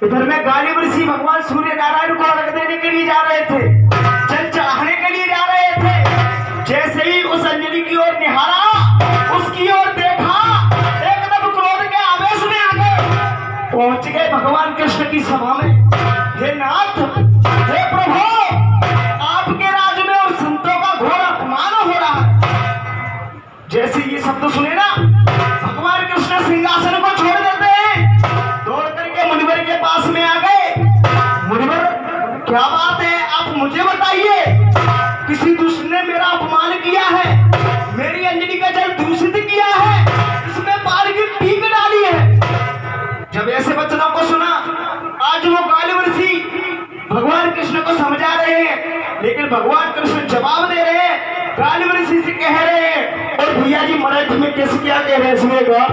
इधर में गालिब ऋषि भगवान सूर्य नारायण को अर्घ देने के लिए जा रहे थे, जल चढ़ाने के लिए जा रहे थे। जैसे ही उस अंजलि की ओर निहारा, उसकी ओर देखा, एकदम क्रोध के आवेश में आ गए, पहुंच गए भगवान कृष्ण की सभा में। हे नाथ, हे प्रभु, आपके राज्य में और संतों का घोर अपमान हो रहा है। जैसे ये शब्द सुने ना, भगवान कृष्ण सिंहासन को छोड़ देते हैं, दौड़ करके मुनिवर के पास में आ गए। मुनिवर, क्या बात है, आप मुझे बताइए, किसी दुष्ट ने मेरा अपमान किया है, मेरी अंजलि का जल दूषित किया है, इसमें पार की पीक डाली है। जब ऐसे वचनों को सुना, आज वो गालिब ऋषि भगवान कृष्ण को समझा रहे हैं, लेकिन भगवान कृष्ण जवाब दे रहे हैं, गालिब ऋषि से कह रहे हैं। और भैया जी मराठी में कैसे क्या कह रहे हैं सुनेगा।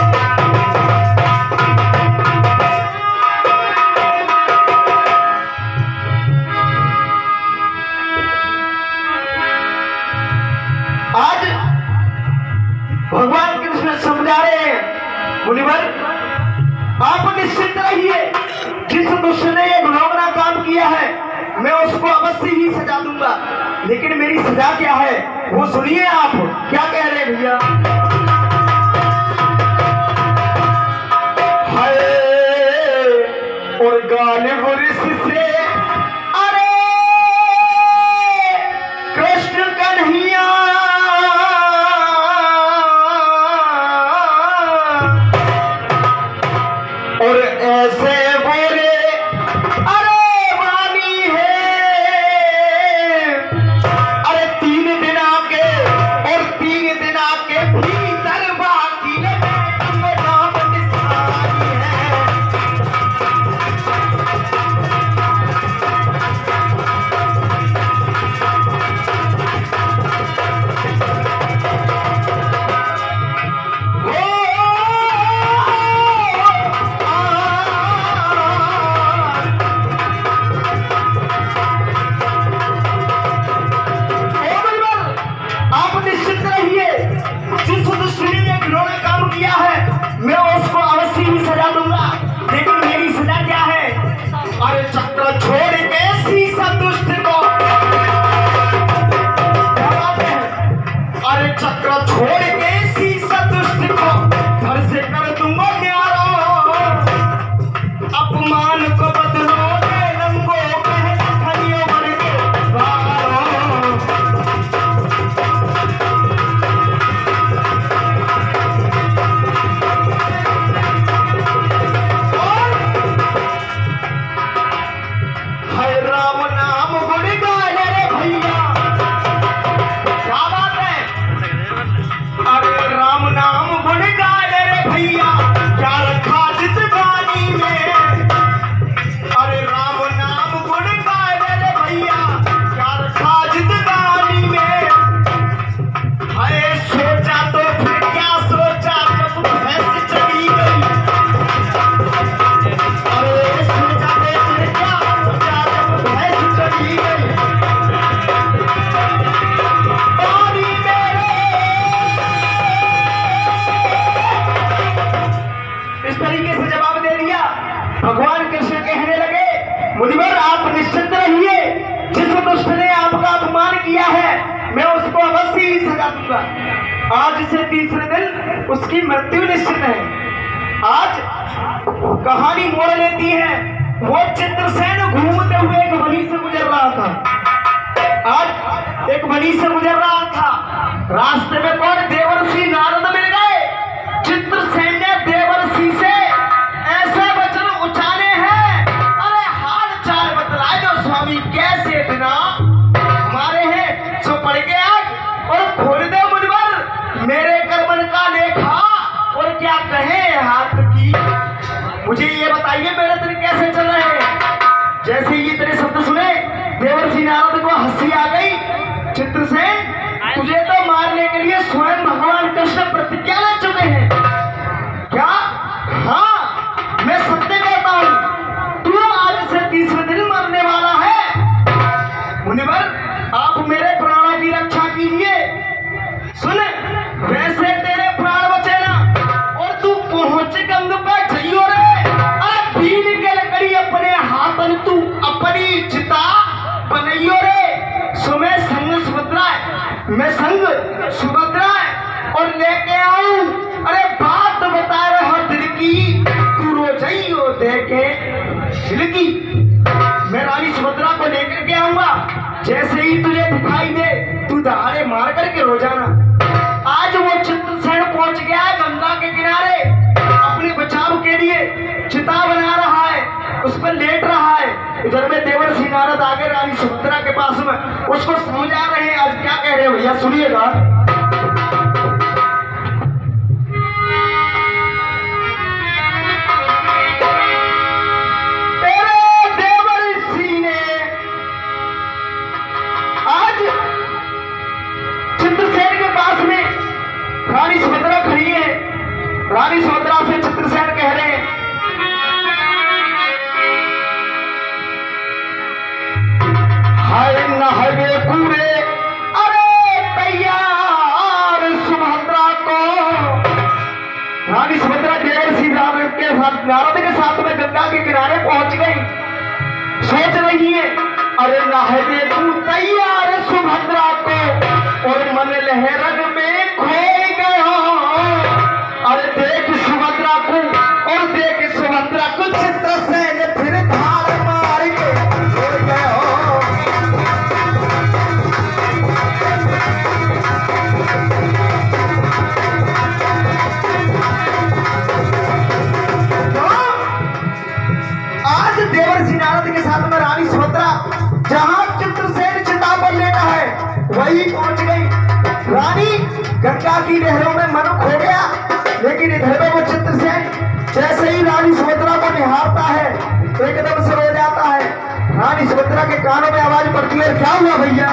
आज भगवान कृष्ण समझा रहे हैं, मुनिवर आप निश्चिंत रहिए, जिस दुष्ट ने ये घिनौना काम किया है, मैं उसको अवश्य ही सजा दूंगा। लेकिन मेरी सजा क्या है वो सुनिए। आप क्या कह रहे हैं भैया। हाय और गालिब ऋषि से, अरे कृष्ण कन्हैया, और ऐसे बोले, अरे वाणी है, अरे 3 दिन आके और 3 दिन आके भीतर बाकी नाम निशानी है। मैं उसको अवश्य ही सजा दूंगा। लेकिन मेरी सजा क्या है। अरे चक्र छोड़ के शीशा दुष्ट को, क्या बात है, अरे चक्र छोड़ के शीशा दुष्ट को घर से कर दूंगा न्यारो, अपमान को बदलो रंगो खनियों भर के भगवान कृष्ण कहने लगे, मुनिवर आप निश्चिंत रहिए, जिस दुष्ट ने आपका अपमान किया है, मैं उसको अवश्य ही सजा दूंगा। आज से तीसरे दिन उसकी मृत्यु निश्चित है। आज कहानी मोड़ लेती है। वो चित्रसेन घूमते हुए एक वनी से गुजर रहा था। आज एक वनी से गुजर रहा था, रास्ते में कौन, देवर्षि नारद मिल गए। चित्रसेन ने देवर्षि से ऐसे वचन उचारे हैं, अरे हाल चाल बतलाए दो स्वामी, कैसे बिना हमारे हैं सो पड़ के आज और खोल दो मुनिवर मेरे कर्मन का लेखा, और क्या कहे हाथ की। मुझे ये बताइए मेरे दिन कैसे चल रहे हैं। जैसे ये तेरे शब्द सुने, देवर्षि नारद को हंसी आ गई। चित्रसेन, तुझे तो मारने के लिए स्वयं भगवान कृष्ण प्रतिज्ञा ले चुके हैं। क्या? हाँ, मैं सत्य कहता हूं, तू आज से तीसरे दिन मरने वाला है। मुनिवर, आप मेरे प्राणों की रक्षा कीजिए। सुन, वैसे तेरे प्राण बचे ना, और तू पहुंच गंग पे झइयो रे, भील के लकड़ी अपन तू अपनी चिता बनइयो रे। सो मैं संग सुभद्रा है, मैं संग सुभद्रा है और लेके आऊं। अरे बात बता रहा दिल की, तू रोजाइयो देखे दिल की। मैं रानी सुभद्रा को लेकर के आऊंगा। जैसे ही तुझे दिखाई दे तू दहाड़े मार करके रोजाना। आज वो चित्रसेन पहुंच गया है गंगा के किनारे, अपने बचाव के लिए चिता बना रहा है, उस पर लेट रहा है। इधर में देवर्षि नारद आगे रानी सुभद्रा के पास में उसको समझा रहे हैं। आज क्या कह रहे हैं भैया, सुनिएगा। देवर्षि ने आज चित्रसेन के पास में रानी सुभद्रा खड़ी है। रानी सुभद्रा से चित्रसेन कह रहे हैं, हाय नहवे पूरे अरे तैयार सुभद्रा को। रानी सुभद्रा देवर्षि नारद के साथ में गंगा के किनारे पहुंच गई। सोच रही है अरे नहवे तू तैयार सुभद्रा को, और मन लहरन में खो गया। अरे देख सुभद्रा को, और देख सुभद्रा को चित्रसेन फिर धार मार के खो गया। आज देवर्षि नारद के साथ में रानी सुभद्रा जहां चित्रसेन चिता पर लेटा है वही पहुंच गई। रानी गंगा की लहरों में मन खो गया, लेकिन इधर में वो चित्रसेन जैसे ही रानी सुभद्रा को निहारता है एकदम से रो जाता है। रानी सुभद्रा के कानों में आवाज पड़ती है, क्या हुआ भैया?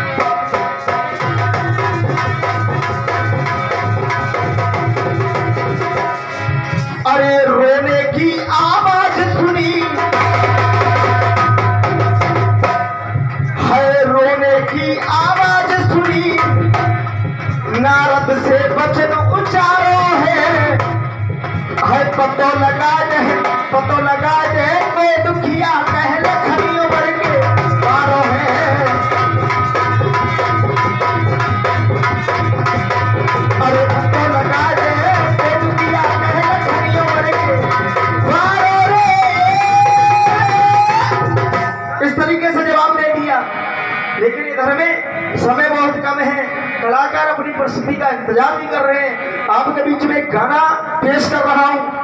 अरे रोने की आवाज सुनी है, रोने की आवाज सुनी, नारद से वचन उचारो है पतो लगा दे कोई दुखिया कहले खरी उम्र के पारो है। अरे पतो लगा दे कोई दुखिया कहले खरी उम्र के पारो रे। इस तरीके से जवाब दे दिया, लेकिन इधर में समय बहुत कम है। कलाकार अपनी प्रस्तुति का इंतजार भी कर रहे हैं। आपके बीच में गाना पेश कर रहा हूं।